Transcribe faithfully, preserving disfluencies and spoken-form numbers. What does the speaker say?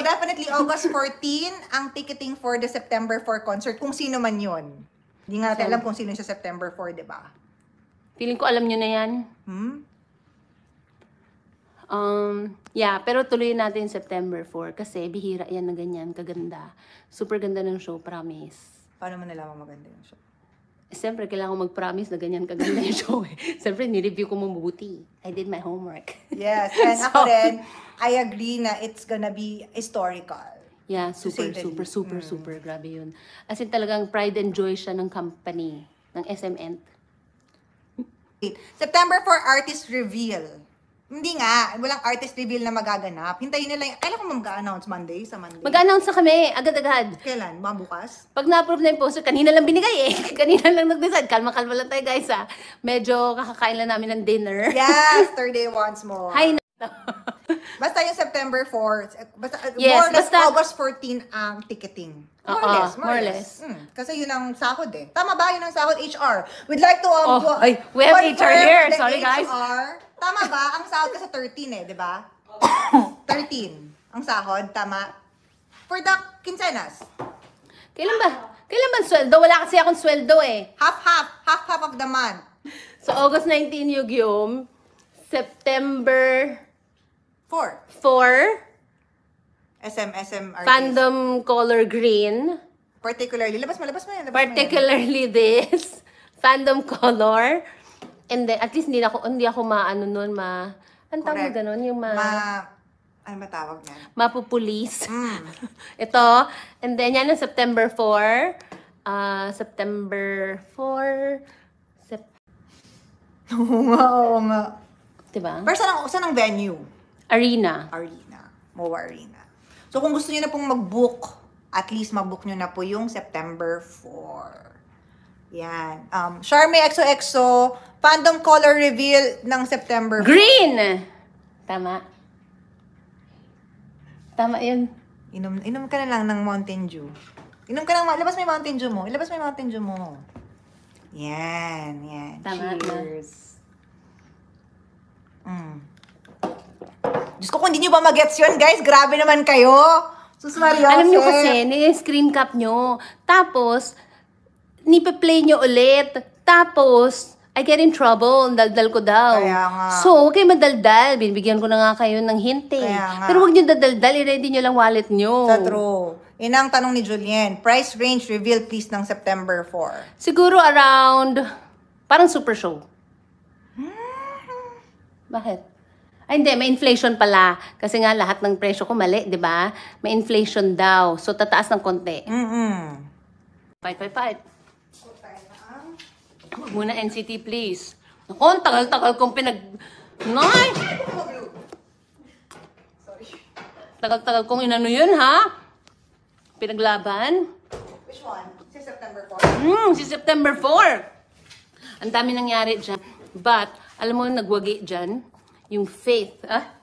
definitely August fourteenth ang ticketing for the September four concert. Kung sino man yun. Hindi nga natin alam kung sino yung sa September four, di ba? Feeling ko alam nyo na yan. Hmm? Um, yeah, pero tuloy natin September four kasi bihira yan na ganyan, kaganda. Super ganda ng show, promise. Paano mo nalaman maganda yung show? Siyempre, kailangan ko mag-promise na ganyan kaganda yung show eh. Siyempre, nireview ko mabuti. I did my homework. Yes, and So, ako rin, I agree na it's gonna be historical. Yeah, super, say the super, least. super, Mm. super. Grabe yun. As in talagang pride and joy siya ng company, ng S M N. September four artist reveal. Hindi nga, walang artist reveal na magaganap. Hintayin nila yung, kailan ko mag-announce Monday sa Monday? Mag-announce na kami, agad-agad. Kailan? Mga bukas? Pag na-approve na yung poster, kanina lang binigay eh. Kanina lang nag-decide. Kalma-kalma lang tayo guys ha. Medyo kakakain lang namin ng dinner. Yes, third day once more. Hi na. Basta yung September four, basta, Yes, more or less basta- August fourteenth ang ticketing. More or Oo, less, more, more or or less. less. Hmm, kasi yun ang sahod eh. Tama ba yun ang sahod? H R. We'd like to, um, Oh, to- ay, we have H R confirm here. the Sorry, guys. H R. Tama ba? Ang sahod kasi thirteen eh, di ba? thirteen ang sahod, tama? For the quincenas. Kailan ba? Kailan ba sweldo? Wala kasi akong sweldo eh. Half-half. Half-half of the month. So, August nineteenth, Yu-Gi-Oh! September Four. four, S M, S M artist. Fandom Color Green. Particularly. Labas mo, labas mo yan. Labas mo yan. Particularly this. Fandom Color. And then, at least hindi ako, hindi ako maano nun, ma... Ang tawag Correct. ganun? Yung ma... Ma... Ano ba tawag niyan? mapupulis. Mm. Ito. And then, yan ang September four. Uh, September four. Sep Oo nga, oo nga. diba? Pero saan ang, saan ang venue? Arena. Arena. M O A Arena. So, kung gusto niyo na pong mag-book, at least mag-book niyo na po yung September four. Yan. Um, Charme X O X O, fandom color reveal ng September four. Green! Tama. Tama yun. Inom, inom ka na lang ng Mountain Dew. Inom ka lang, ilabas mo yung Mountain Dew mo. Ilabas mo yung Mountain Dew mo. Yan, yan. Tama Cheers. Mm. Diyos ko, kung hindi nyo ba mag-gets yun, guys, grabe naman kayo. Sus Maria, Alam nyo kasi, ni-screen cap nyo. Tapos, nipe-play nyo ulit. Tapos, I get in trouble. Daldal ko daw. Kaya nga. So, huwag kayo madaldal. Binibigyan ko na nga kayo ng hint eh. Kaya nga. Pero huwag nyo dadaldal. I-ready nyo lang wallet nyo. Sa true. Yun ang tanong ni Julien. Price range reveal please ng September four. Siguro around, parang super show. Bakit? Ay, hindi. May inflation pala. Kasi nga lahat ng presyo ko mali, di ba? May inflation daw. So, tataas ng konti. Mm-mm. Fight, fight, fight. Huwag muna N C T, please. Ako, ang tagal-tagal kong pinag... Nay! Tagal-tagal kong inano yun, ha? Pinaglaban. Which one? Si September four? Hmm, si September four. Ang dami nangyari dyan. But, alam mo, nagwagi dyan. Yung faith, ah?